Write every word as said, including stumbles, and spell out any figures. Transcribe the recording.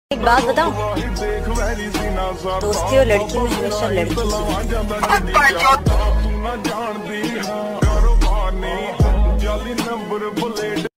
एक बात बताऊं, दोस्ती और लड़की में हमेशा लड़की जीती।